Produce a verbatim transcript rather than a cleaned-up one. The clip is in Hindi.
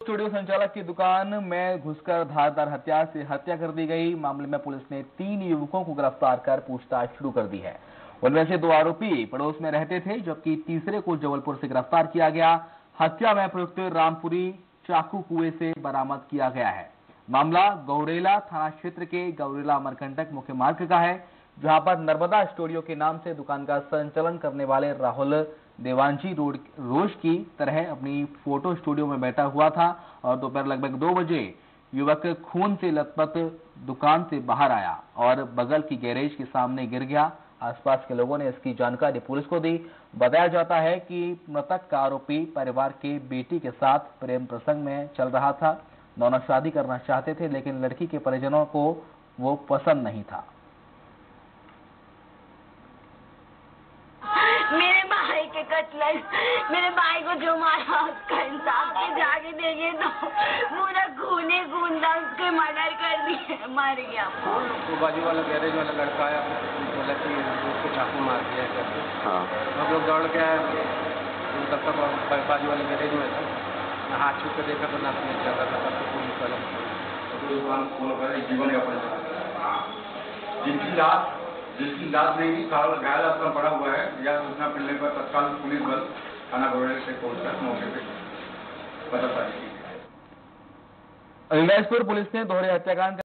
स्टूडियो संचालक की दुकान में घुसकर धारदार हथियार से हत्या कर दी गई। मामले में पुलिस ने तीन युवकों को गिरफ्तार कर पूछताछ शुरू कर दी है। उनमें से दो आरोपी पड़ोस में रहते थे, जबकि तीसरे को जबलपुर से गिरफ्तार किया गया। हत्या में प्रयुक्त रामपुरी चाकू कुएं से बरामद किया गया है। मामला गौरेला थाना क्षेत्र के गौरेला अमरकंटक मुख्य मार्ग का है, जहां पर नर्मदा स्टूडियो के नाम से दुकान का संचालन करने वाले राहुल देवांशी रोड रोज की तरह अपनी फोटो स्टूडियो में बैठा हुआ था और दोपहर लगभग दो बजे युवक खून से लथपथ दुकान से बाहर आया और बगल की गैरेज के सामने गिर गया। आसपास के लोगों ने इसकी जानकारी पुलिस को दी। बताया जाता है कि मृतक का आरोपी परिवार के बेटी के साथ प्रेम प्रसंग में चल रहा था। दोनों शादी करना चाहते थे, लेकिन लड़की के परिजनों को वो पसंद नहीं था। मेरे भाई के कत्ल, मेरे भाई को जो मारा उसका इंसाफ से जाके देंगे तो पूरा खूने खून था, उसके मर्डर कर दिए, मर गया। वो बाजू वाला गैरेज वाला लड़का आया, बोला कि उसको चाकू मार दिया करके। हाँ, हम लोग दौड़ के आए, तब तक बाजू वाले गैरेज में था। हाथ छू के देखा तो नाक में चल रहा था, तब तक पुलिस वाला जीवन यापन जिनकी लाश जिसकी लाश नहीं घायल अवस्था पड़ा हुआ है या सूचना मिलने पर तत्काल पुलिस बल थाना गौरेला से पहुंचकर मौके पे पता चला। अलीराजपुर पुलिस ने दोहरे हत्याकांड